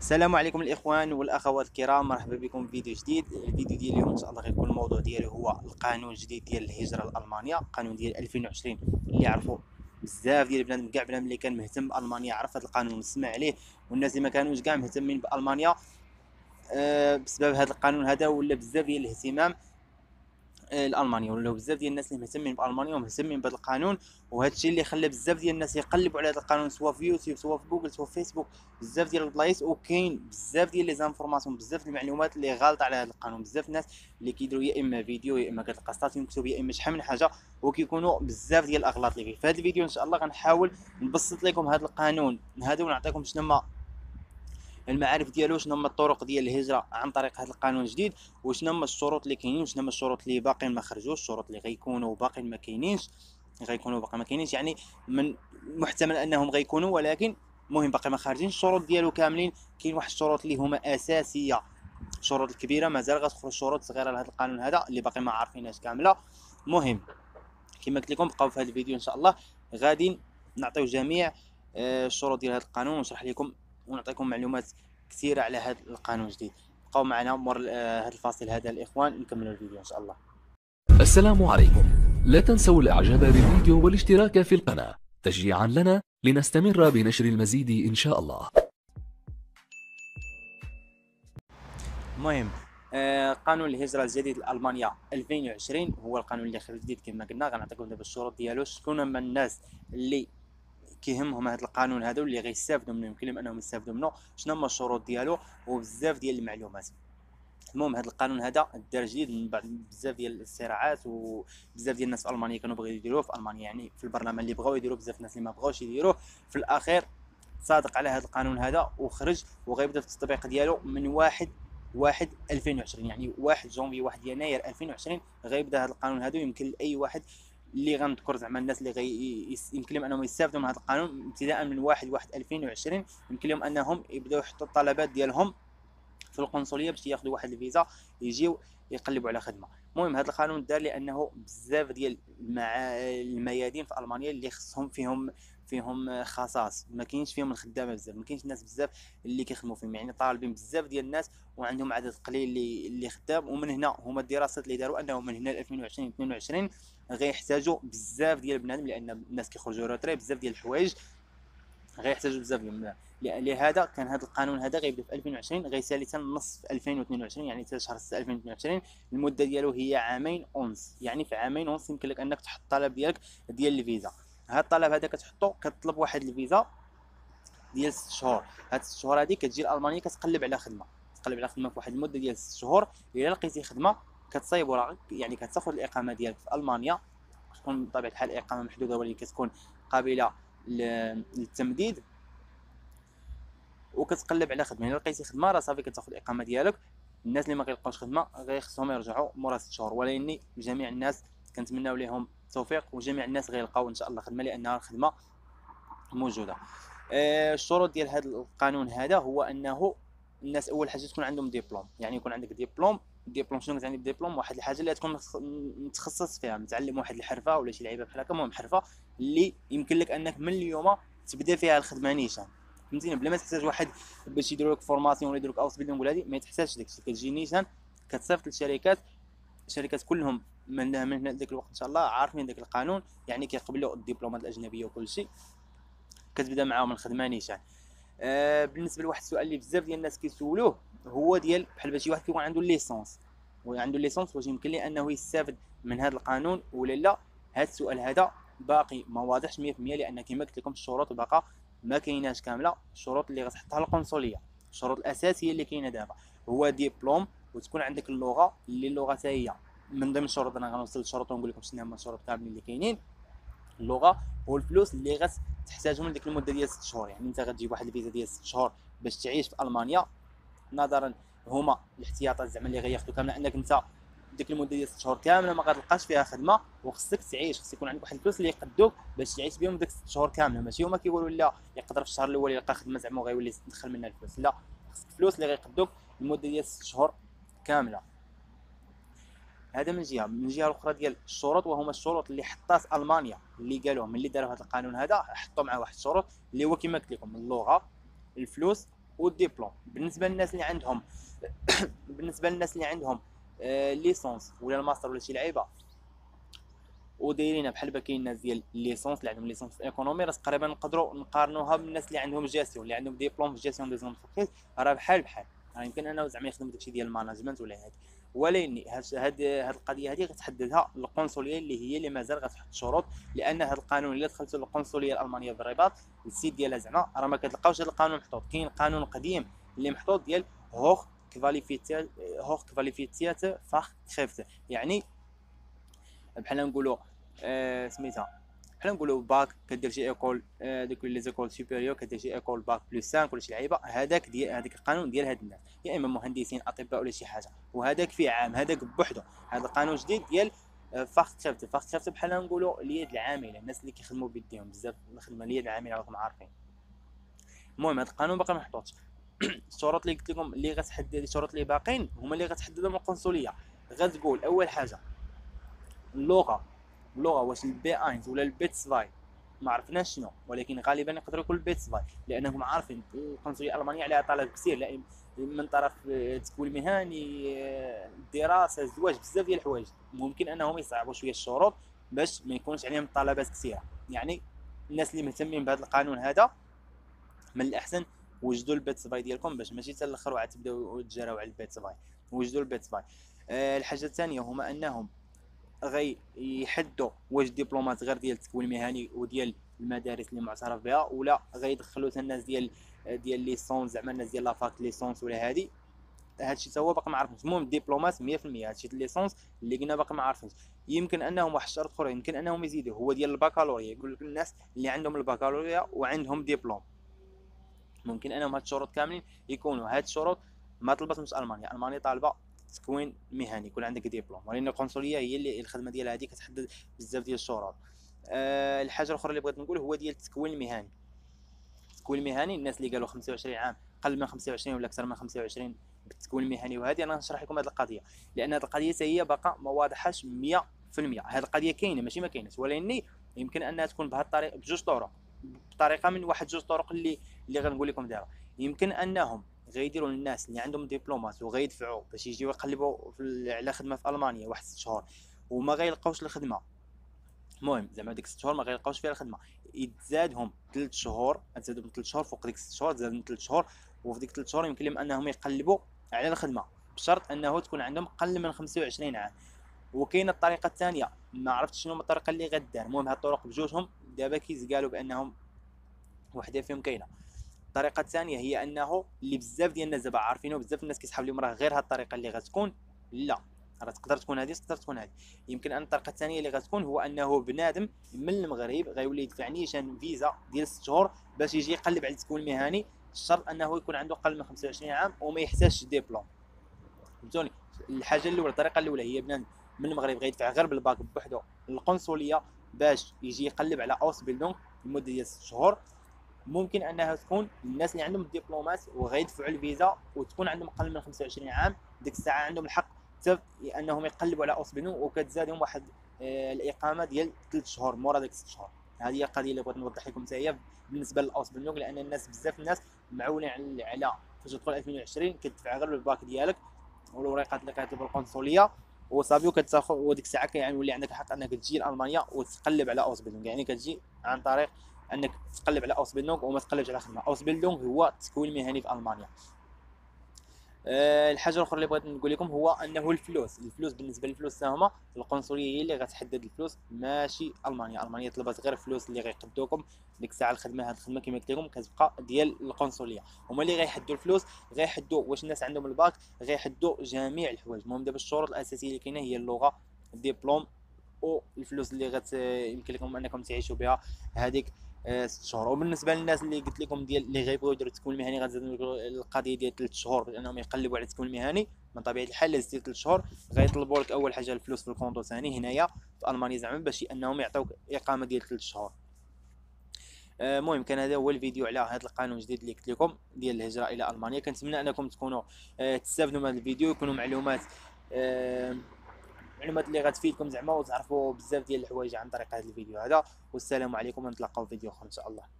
السلام عليكم الاخوان والاخوات الكرام، مرحبا بكم في فيديو جديد. الفيديو ديال اليوم ان شاء الله غيكون الموضوع ديالي هو القانون الجديد ديال الهجره لالمانيا، قانون ديال 2020 اللي عرفوا بزاف ديال البنادم. كاع بنادم اللي كان مهتم بالمانيا عرف هذا القانون وسمع عليه، والناس اللي ما كانوش كاع مهتمين بالمانيا بسبب هذا القانون هذا ولا بزاف ديال الاهتمام لالمانيا، ولاو بزاف ديال الناس اللي مهتمين بالمانيا ومهتمين بهذا القانون. وهذا الشيء اللي خلى بزاف ديال الناس يقلبوا على هذا القانون، سواء في يوتيوب سواء في جوجل سواء في فيسبوك، بزاف ديال البلايص. وكاين بزاف ديال لي زانفورماسيون، بزاف المعلومات اللي غالطه على هذا القانون. بزاف الناس اللي كيديروا يا اما فيديو يا اما كتلقى ستاتيو مكتوب يا اما شحال من حاجه، وكيكونوا بزاف ديال الاغلاط اللي فيه. في هذا الفيديو ان شاء الله غنحاول نبسط لكم هذا القانون هذا ونعطيكم شنو هما المعارف ديالو، شنو هما الطرق ديال الهجره عن طريق هذا القانون الجديد، وشنو هما الشروط اللي كاينين وشنو هما الشروط اللي باقيين ما خرجوش، الشروط اللي غيكونوا باقيين ما كاينينش، يعني من محتمل انهم غيكونوا ولكن مهم باقي ما خارجين الشروط ديالو كاملين. كاين واحد الشروط اللي هما اساسيه، الشروط الكبيره مازال غتخرج شروط صغيره لهذا القانون هذا اللي باقي ما عارفينهاش كامله. مهم كما قلت لكم بقاو في هذا الفيديو ان شاء الله غادي نعطيو جميع الشروط ديال هذا القانون ونشرح لكم ونعطيكم معلومات كثيره على هذا القانون الجديد. بقاو معنا مور هذا الفاصل هذا الاخوان نكملوا الفيديو ان شاء الله. السلام عليكم. لا تنسوا الاعجاب بالفيديو والاشتراك في القناة تشجيعا لنا لنستمر بنشر المزيد ان شاء الله. المهم قانون الهجره الجديد لالمانيا 2020 هو القانون اللي خرج جديد كما قلنا. غنعطيكم دابا الشروط ديالو، شكون هما الناس اللي كيهمهم هذا القانون هذا واللي غيستافدوا منه، يمكن لهم انهم يستافدوا منه، شنو هما الشروط ديالو وبزاف ديال المعلومات. المهم هذا القانون هذا دار جديد من بعد بزاف ديال الصراعات، وبزاف ديال الناس في المانيا كانوا بغيو يديروه في المانيا، يعني في البرلمان اللي بغاو يديروه بزاف الناس اللي ما بغاوش يديروه. في الاخير صادق على هذا القانون هذا وخرج، وغيبدا في التطبيق ديالو من 1 2020، يعني 1 جونفي 1 يناير 2020 غيبدا هذا القانون هذا. يمكن لاي واحد اللي غنذكر زعما الناس اللي يمكن لهم انهم يستافدوا من هذا القانون ابتداء من 1/1/2020 يمكن لهم انهم يبداو يحطوا الطلبات ديالهم في القنصليه باش ياخذوا واحد الفيزا يجيو يقلبوا على خدمه. المهم هذا القانون دار لانه بزاف ديال الميادين في المانيا اللي خصهم فيهم خصاص، ما كاينش فيهم الخدامه بزاف، ما كاينش الناس بزاف اللي كيخدموا فيهم، يعني طالبين بزاف ديال الناس وعندهم عدد قليل اللي خدام. ومن هنا هما الدراسات اللي داروا انه من هنا ل 2020 22 غيحتاجوا بزاف ديال البنادم، لان الناس كيخرجوا روتري بزاف ديال الحوايج غيحتاجوا بزاف ديال. لهذا كان هذا القانون هذا غيبدا في 2020 غيسالي حتى نص في 2022، يعني حتى شهر 6 2022. المده ديالو هي عامين ونص، يعني في عامين ونص يمكن لك انك تحط الطلب ديالك ديال الفيزا. هذا الطلب هذا كتحطو كتطلب واحد الفيزا ديال 6 شهور. هاد 6 شهور هذه كتجي لالمانيا كتقلب على خدمه في واحد المده ديال 6 شهور. الا لقيتي خدمه كتصايب وراك، يعني كتاخذ الاقامه ديالك في المانيا، تكون بطبيعه الحال اقامه محدوده ولكن كتكون قابله للتمديد، وكتقلب على خدمه. الا لقيتي خدمه راه صافي كتاخذ الاقامه ديالك. الناس اللي ما كيلقاوش خدمه غيخصهم يرجعوا مورا 6 شهور، ولكن جميع الناس كنتمناو لهم التوفيق وجميع الناس غيلقاو ان شاء الله خدمه لانها الخدمه موجوده. الشروط ديال هذا القانون هذا هو انه الناس اول حاجه تكون عندهم ديبلوم، يعني يكون عندك ديبلوم. شنو كتعني بديبلوم؟ واحد الحاجه اللي تكون متخصص فيها، متعلم واحد الحرفه ولا شي لعيبه بحال هكا. المهم حرفه اللي يمكن لك انك من اليوم تبدا فيها الخدمه نيشان، فهمتيني، بلا ما تحتاج واحد باش يديروا لك فورماسيون ولا يديروا لك اوس بيلدينغ ولا هذه، ما تحتاجش داكشي. كتجي نيشان كتصيفط الشركات كلهم من هنا لذاك الوقت ان شاء الله عارفين داك القانون، يعني كيقبلوا الدبلومات الاجنبيه وكل شيء، كتبدا معاهم الخدمه نيشان. بالنسبه لواحد السؤال اللي بزاف ديال الناس كيسولوه هو ديال بحال باش شي واحد كيكون عنده الليسونس واش يمكن ليه انه يستافد من هذا القانون ولا لا؟ هذا السؤال هذا باقي ما واضحش 100%، لان كما قلت لكم الشروط باقا ما كايناش كامله. الشروط اللي غتحطها القنصليه، الشروط الاساسيه اللي كاينه دابا هو ديبلوم، وتكون عندك اللغه اللي اللغه حتى هي من ضمن الشروط. انا غنوصل للشروط ونقول لكم شنو هما الشروط كاملين اللي كاينين. اللغه والفلوس اللي غتحتاجهم لديك المده ديال 6 شهور، يعني انت غتجيب واحد الفيزا ديال 6 شهور باش تعيش في المانيا. نظرا هما الاحتياطات زعما اللي غياخذوا كامله انك انت ديك المده ديال 6 شهور كامله ما غتلقاش فيها خدمه وخصك تعيش، خص يكون عندك واحد الفلوس اللي يقدوك باش تعيش بهم ديك 6 شهور كامله. ماشي هما كيقولوا لا يقدر في الشهر الاول يلقى خدمه زعما وغيولي يدخل منها الفلوس، لا، خصك فلوس اللي غيقدوك المده ديال 6 شهور كامله. هذا من جهه. من جهه الاخرى ديال الشروط، وهما الشروط اللي حطات المانيا اللي قالوهم اللي داروا هذا القانون هذا، حطوا معاه واحد الشروط اللي هو كما قلت لكم اللغه، الفلوس والدبلوم. بالنسبه للناس اللي عندهم بالنسبه للناس اللي عندهم ليسونس ولا الماستر ولا شي لعيبه ودايرين بحال كاين الناس ديال ليسونس اللي عندهم ليسونس ايكونومي، راه تقريبا نقدروا نقارنوها بالناس اللي عندهم جيستيون اللي عندهم ديبلوم في جيستيون دي زونتربريز، راه بحال راه يمكن انه زعما يخدم داكشي ديال الماناجمنت ولا هادي. ولكن هاد القضيه هذه غتحددها القنصليه اللي مازال غتحط شروط، لان هذا القانون الا دخلتوا للقنصليه الالمانيه بالرباط السيت ديالها زعما راه ما كتلقاوش هذا القانون محطوط. كاين قانون قديم اللي محطوط ديال هوخ كفاليفيتيات فاخ كريفت، يعني بحال نقولوا سميتها بحال نقولوا باك كدير شي ايكول دوك لي زيكول سوبيريور كدير شي ايكول باك بلس 5 ولا شي لعيبه، هذاك ديال هذاك القانون ديال هاد الناس يا اما مهندسين اطباء ولا شي حاجه، وهذاك فيه عام هذاك بوحدو. هذا القانون جديد ديال فاخت بحال نقولوا اليد العامله، الناس اللي كيخدموا بيديهم بزاف الخدمه اليد العامله راكم عارفين. المهم هذا القانون باقي ما محطوطش. الشروط اللي قلت لكم اللي غتحدد الشروط اللي باقيين هما اللي غتحددهم القنصليه. غتقول اول حاجه اللغه واش البي 1 ولا البي 2 ما عرفناش شنو، ولكن غالبا يقدر يكون البي 2 لانهم عارفين القنصليه الالمانيه عليها طلب كثير من طرف التكوين المهني، الدراسه، الزواج، بزاف ديال الحوايج ممكن انهم يصعبوا شويه الشروط باش ما يكونش عليهم طلبات كثيره. يعني الناس اللي مهتمين بهذا القانون هذا من الاحسن وجدوا البيت سباي ديالكم باش ماشي حتى الاخر وعاد تبداو تجراو على البيت سباي. وجدوا البيت سباي. الحاجه الثانيه هما انهم غيحدوا واش الدبلومات غير ديال التكوين المهني وديال المدارس اللي معترف بها، ولا غيدخلوا حتى الناس ديال ليسونس زعما الناس ديال لافاك ليسونس ولا هادي. هادشي حتى هو باقي ما عرفناش. المهم الدبلومات 100% هادشي ليسونس اللي قلنا باقي ما عارفينش. يمكن انهم واحد الشرط اخر يمكن انهم يزيدوا هو ديال البكالوريا، يقول لك الناس اللي عندهم البكالوريا وعندهم دبلوم ممكن انهم هاد الشروط كاملين يكونوا. هاد الشروط ما طلبتهمش المانيا طالبه تكوين مهني يكون عندك ديبلوم، ولكن القنصليه هي اللي الخدمه ديالها هذه كتحدد بزاف ديال الشروط. الحاجه الاخرى اللي بغيت نقول هو ديال التكوين المهني. التكوين المهني الناس اللي قالوا 25 عام قل من 25 ولا اكثر من 25 بالتكوين المهني، وهذه انا نشرح لكم هذه القضيه لان هذه القضيه هي باقا ما واضحاش 100%. هذه القضيه كاينه ماشي ما كاينش، ولكن يمكن انها تكون بهذه الطريقه بجوج طرق، بطريقه من واحد جوج طرق اللي غنقول لكم دابا. يمكن انهم غيديروا للناس اللي عندهم دبلومات وغيدفعوا باش يجيو يقلبوا على خدمه في المانيا واحد 6 شهور وما غيلقاوش الخدمه. المهم زعما ديك 6 شهور ما غيلقاوش فيها الخدمه، يتزادهم 3 شهور، تزادهم 3 شهور فوق ديك 6 شهور، تزادهم 3 شهور، وفي ديك 3 شهور يمكن لهم انهم يقلبوا على الخدمه بشرط انه تكون عندهم قل من 25 عام. وكاينه الطريقه الثانيه ما عرفتش شنو الطريقه اللي غدار. المهم هاد الطرق بجوجهم دابا قالوا بانهم وحده فيهم كاينه. الطريقه الثانيه هي انه اللي بزاف ديال الناس دابا عارفينه، بزاف الناس كيسحب لهم راه غير هاد الطريقه اللي غتكون، لا راه تقدر تكون هذه تقدر تكون هذه. يمكن ان الطريقه الثانيه اللي غتكون هو انه بنادم من المغرب غيولي يدفع نيشان فيزا ديال 6 شهور باش يجي يقلب على التكوين المهني، الشرط انه يكون عنده اقل من 25 عام وما يحتاجش ديبلوم. فهمتوني؟ الحاجه الاولى الطريقه الاولى هي بنادم من المغرب غيدفع غير بالباك بوحدو للقنصليه باش يجي يقلب على اوس بيلدونغ لمده ديال 6 شهور. ممكن انها تكون الناس اللي عندهم الدبلومات وغيدفعوا الفيزا وتكون عندهم اقل من 25 عام، ديك الساعه عندهم الحق انهم يقلبوا على اوسبينو وكتزادهم واحد الاقامه ديال 3 شهور مورا ديك 6 شهور. هذه هي القضيه اللي بغيت نوضح لكم حتى هي بالنسبه للاوسبينو، لان الناس بزاف الناس معولين على فاش تدخل 2020 كتدفع غير بالباك ديالك والوريقات اللي كتطلب القنصليه وصافي وكتاخذ، وديك الساعه كيولي عندك الحق انك تجي لالمانيا وتقلب على اوسبيلدونغ. يعني كتجي عن طريق انك تقلب على اوسبيلدونغ وما تقلبش على خدمه. اوسبيلدونغ هو التكوين المهني في المانيا. الحاجه الاخرى اللي بغيت نقول لكم هو انه الفلوس بالنسبه للفلوس هما القنصليه هي اللي غتحدد الفلوس ماشي المانيا طلبت غير الفلوس اللي غيقدوكم ديك الساعه. هذه الخدمه كما قلت لكم كتبقى ديال القنصليه، هما اللي غيحدوا الفلوس، غيحدوا واش الناس عندهم الباك، غيحدوا جميع الحوايج. المهم دابا الشروط الاساسيه اللي كاينه هي اللغه، الدبلوم، والفلوس اللي يمكن لكم انكم تعيشوا بها هذيك 6 شهور. وبالنسبه للناس اللي قلت لكم ديال اللي غيبغيو يديروا التكوين المهني غنزيد القضيه ديال 3 شهور لانهم يقلبوا على التكوين المهني. من طبيعه الحال لازم 3 شهور غيطلبوا لك اول حاجه الفلوس في الكونطو ثاني هنايا في المانيا زعما باش انهم يعطيوك اقامه ديال 3 شهور. المهم كان هذا هو الفيديو على هذا القانون الجديد اللي قلت لكم ديال الهجره الى المانيا. كنتمنى انكم تكونوا تستافدوا من هذا الفيديو، يكونوا معلومات اللي غتفيدكم زعما وتعرفوا بزاف ديال الحوايج عن طريق هذا الفيديو هذا. والسلام عليكم ونتلاقاو في فيديو اخر ان شاء الله.